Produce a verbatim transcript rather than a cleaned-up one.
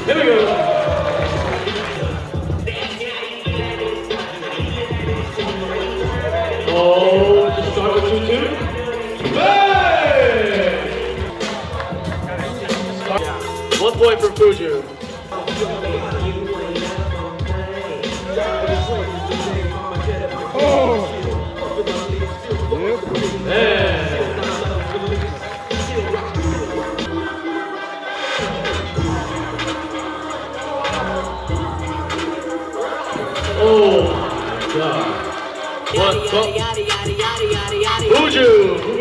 Here we go. Oh, just start with two two. Hey! One point for Fuju. Oh! Yep. Hey! Oh my God. What? Fuju!